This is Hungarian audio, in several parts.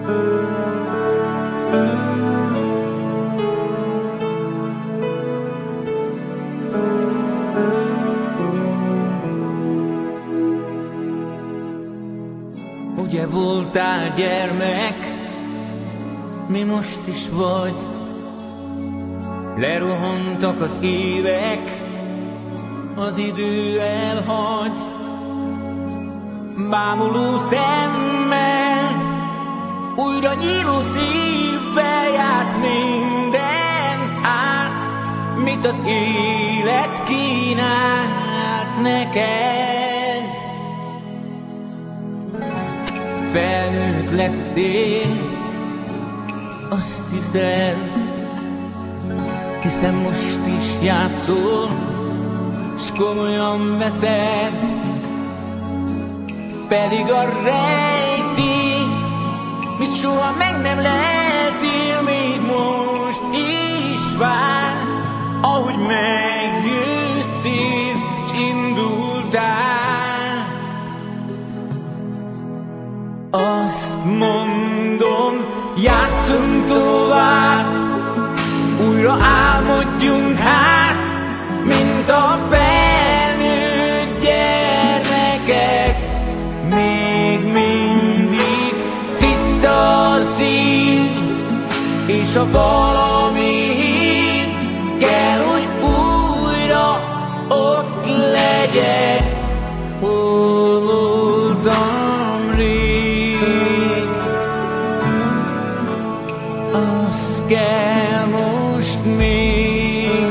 Ugye voltál gyermek, mi most is vagy. Lerohantak az évek, az idő elhagy. Bámuló szemmel, újra nyíló szívvel játsz mindent át, mit az élet kínált neked. Felnőtt lettél, azt hiszed, hiszen most is játszol, s komolyan veszed. Pedig a rejtély, mit soha meg nem leltél, még most is vár, ahogy megjöttél, s indultál. Azt mondom, játszunk tovább, újra álmodjunk hát, mint a felnőtt gyermekek. Még mindig tiszta a szív, és a valami hív kell, hogy újra ott legyek. Hol voltam rég, az kell most még.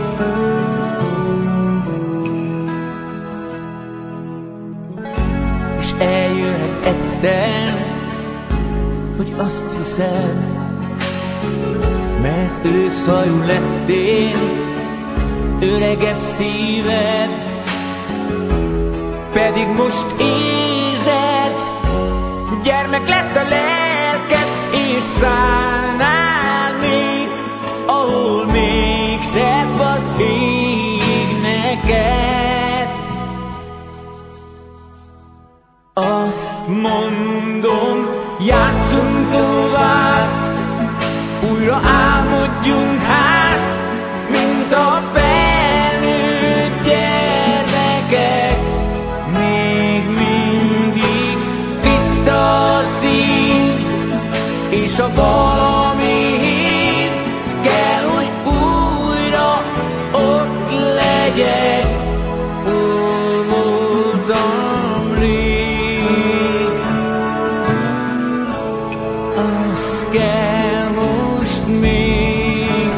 És eljöhet egyszer, hogy azt hiszed, mert őshajú lettél, öregebb szíved, pedig most érzed, gyermek lett a lelked, és szállnál még, ahol még szebb az ég neked. Azt mondom, játszunk tovább, újra álmodjunk hát, mint a felnőtt gyermekek. Még mindig tiszta a szív, és a valami hív kell, hogy újra ott legyek. Hol voltam rég, az kell most még.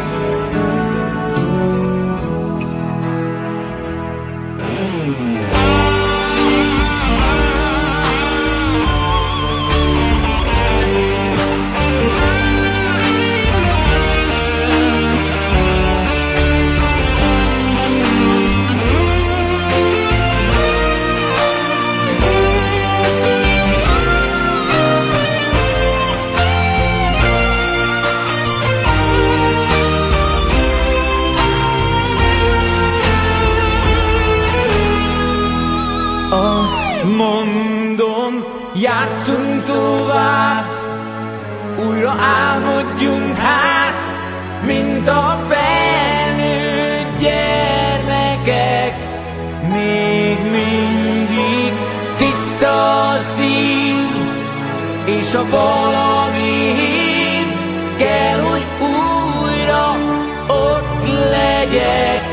Azt mondom, játszunk tovább, újra álmodjunk hát, mint a felnőtt gyermekek. Még mindig tiszta a szív, és a valami hív kell, hogy újra ott legyek.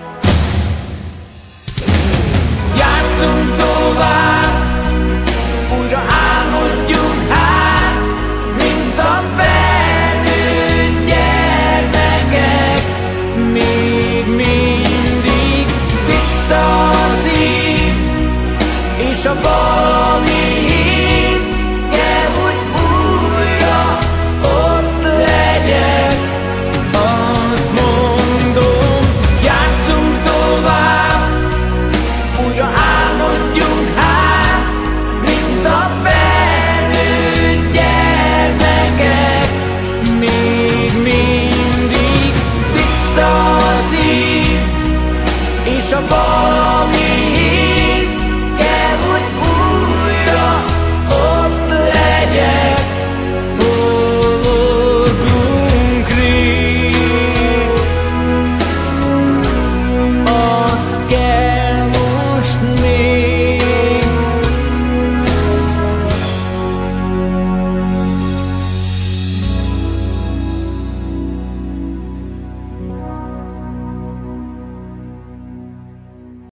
Játszunk tovább, újra álmodjunk hát, mint a felnőtt gyermekek. Még mindig tiszta a szív, és a valami hív kell, hogy újra ott legyek. Azt mondom, játszunk tovább, újra álmodjunk hát, mint a felnőtt gyermekek. Még mindig tiszta a szív, és a valami